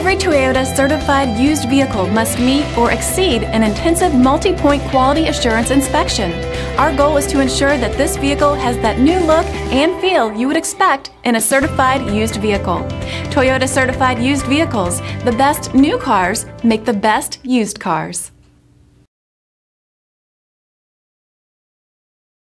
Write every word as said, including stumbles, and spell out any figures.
Every Toyota certified used vehicle must meet or exceed an intensive multi-point quality assurance inspection. Our goal is to ensure that this vehicle has that new look and feel you would expect in a certified used vehicle. Toyota certified used vehicles, the best new cars make the best used cars.